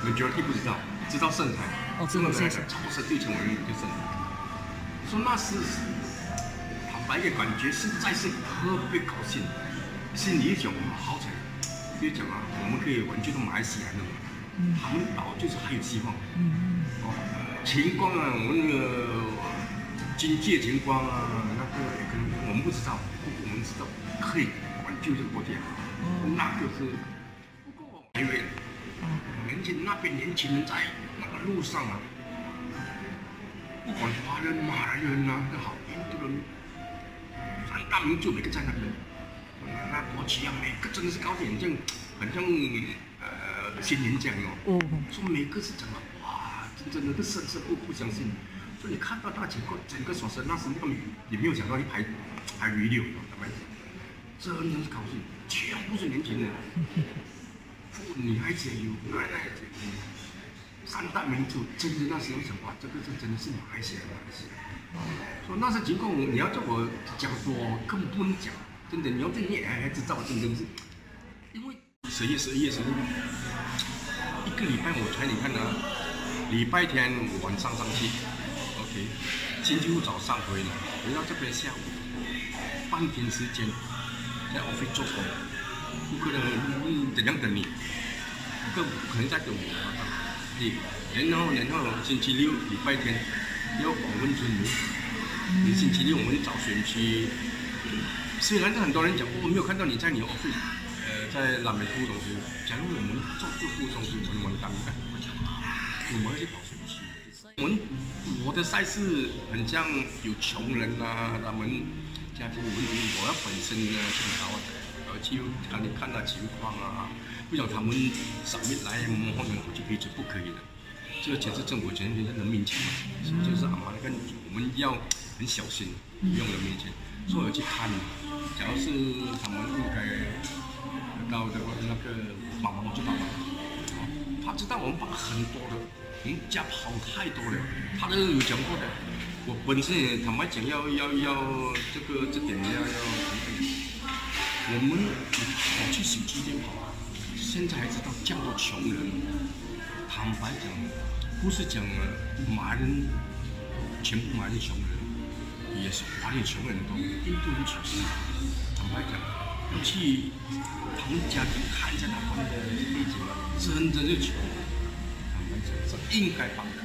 majority 不知道，知道盛产， 哦，知道盛产， 超市6,000万元就盛产。说那是坦白的感觉，实在是特别高兴，心里一种好彩，就讲啊，我们可以完全到马来西亚的嘛，他们岛就是还有希望。哦，情况啊，我们那个经济情况啊，那个可能我们不知道，我们知道可以挽救这个国家，那个是。不过因为年轻那边年轻人在那个路上啊，不管华人、马来人啊，都好，印度人，三大民族每个在那边，那国旗啊，每个真的是高点，很像新年这样哦。说每个是讲了，哇，真的是深不相信。所以你看到那情况，整个所生那时那个也没有想到一排video，坦白讲，真的是高兴，全部是年轻人，女孩子也有，男孩子也有。三大民族，真的那时候想哇，这个真的是马来西亚。说那些情况，你要叫我讲说，根本不能讲，真的，你要对你孩子造真的是，因为10月、11月、12月，一个礼拜我才你看啊，礼拜天我晚上上去 ，OK， 星期五早上回来，回到这边下午，半天时间在 office 做工，顾客怎样等你，可能在等我。然后星期六、礼拜天要访问村民。星期六我们找选区，虽然很多人讲我没有看到你在你 office， 在南美副总司。假如我们做这副总司，我们完蛋了。我们要去跑选区。我的赛事很像有穷人啊，他们家庭有问题，我要本身呢去找的，去让你看他情况啊。不想他们扫面来换成过去配置不可以的，这个钱是政府钱，在人民钱嘛，就是阿妈跟我们要很小心用人民钱，所以我去看，假如是他们应该到的那个帮忙就帮忙，他知道我们帮很多的，我们家跑太多了，他都有讲过的，我本身也坦白讲要这点要我们跑去小区就好。现在还知道这样多穷人，坦白讲，不是讲马来人全部马来人穷人，也是华人穷人多，印度人穷人。坦白讲，要去他们家里看一下他们的背景啊，真的是穷。坦白讲，是应该帮的。